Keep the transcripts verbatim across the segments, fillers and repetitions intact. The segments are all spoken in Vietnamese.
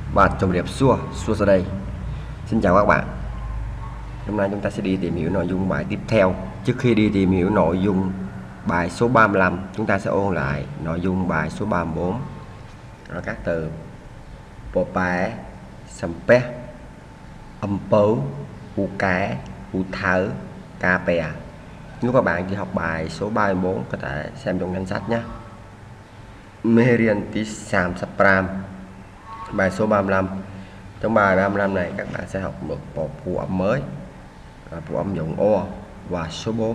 Và chào đẹp xua xua ra đây. Xin chào các bạn. Hôm nay chúng ta sẽ đi tìm hiểu nội dung bài tiếp theo. Trước khi đi tìm hiểu nội dung bài số ba mươi lăm, chúng ta sẽ ôn lại nội dung bài số ba mươi bốn. Đó, các từ popae, sampe, âm pấu, u cá, u thở, ca pè. Nếu các bạn chỉ học bài số ba mươi bốn có thể xem trong danh sách nhé. Meriantis Sam Sapram. Bài số ba mươi lăm. Trong bài ba mươi lăm này các bạn sẽ học được một phụ âm mới, phụ âm dụng o và số bốn.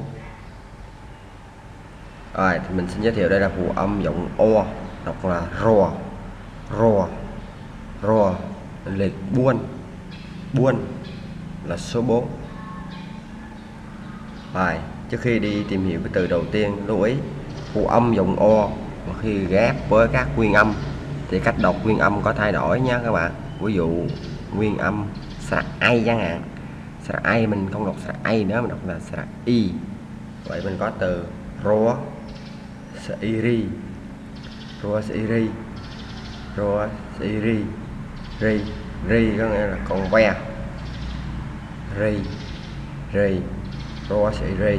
Rồi thì mình xin giới thiệu đây là phụ âm dụng o, đọc là rò, rò, rò, liệt buôn, buôn là số bốn. Rồi trước khi đi tìm hiểu cái từ đầu tiên, lưu ý phụ âm dụng o và khi ghép với các nguyên âm thì cách đọc nguyên âm có thay đổi nha các bạn. Ví dụ nguyên âm sra ai chẳng hạn, sra ai mình không đọc sra ai nữa, mình đọc là sra y. Vậy mình có từ ro siri, ro siri, ro siri, ri, ri có nghĩa là con ve, ri, ri, ro siri.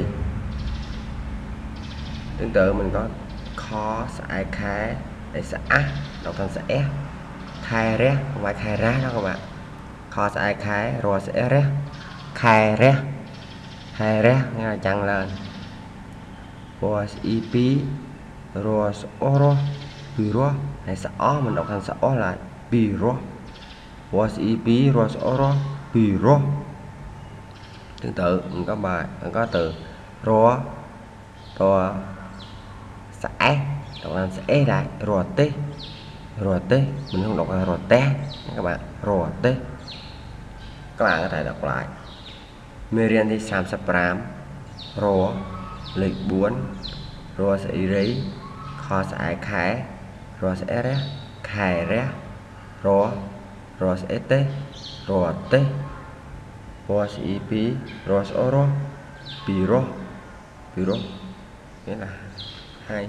Tương tự mình có khó sai khá để xã đọc thành sẽ khai ré, không phải khai ra đó các bạn. Khó sai khá rồi sẽ ré, khai ré, khai ré nghe là chăng lên. Was ip rồi oro biro hay xã mình đọc thành xã lại biro. Was ip rồi oro biro. Tương tự mình có bài mình có từ ro ro sẽ đọc thành sẽ lại rồi tê, rồi tê mình không đọc là rồi té các bạn, rồi tê. Các bạn có thể đọc lại Merianti Sam Sapram, ro lịch buôn, ro sẽ rí, kho sẽ khái, ro sẽ ré, khai ré, ro, ro sẽ tê, ro tê, ro sẽ pi, ro sẽ ro, piro, piro, nghĩa là hai.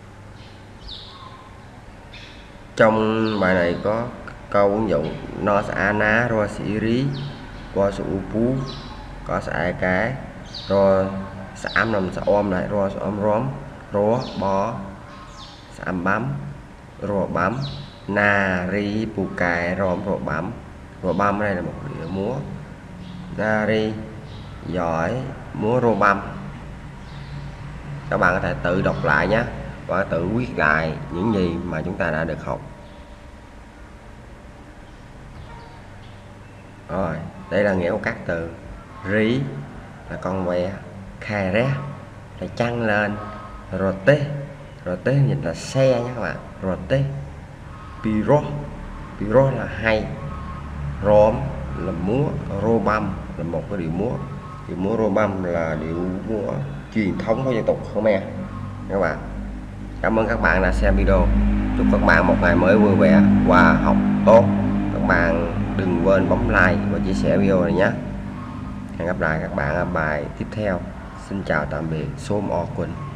Trong bài này có câu ứng dụng nó sẽ ana rồi sẽ rí qua sự phú có sẽ cái rồi sẽ âm nằm sẽ ôm lại rồi sẽ ôm róm rúa bó sẽ âm bấm rồi bấm na ri bù cài róm rồi bấm rồi bấm. Đây là một đĩa múa na ri giỏi múa rô bấm. Các bạn có thể tự đọc lại nhé và tự viết lại những gì mà chúng ta đã được học. Rồi đây là nghĩa của các từ rí là con ve, khai ré là chăng lên, rồi tê, rồi tê nhìn là xe nhé các bạn, rồi tê, piro, piro là hay, róm là múa, rô băm là một cái điệu múa, điệu múa rô băm là điệu múa truyền thống của dân tộc Khmer các bạn. Cảm ơn các bạn đã xem video. Chúc các bạn một ngày mới vui vẻ và học tốt. Các bạn đừng quên bấm like và chia sẻ video này nhé. Hẹn gặp lại các bạn ở bài tiếp theo. Xin chào tạm biệt. Sôm O Quỳnh.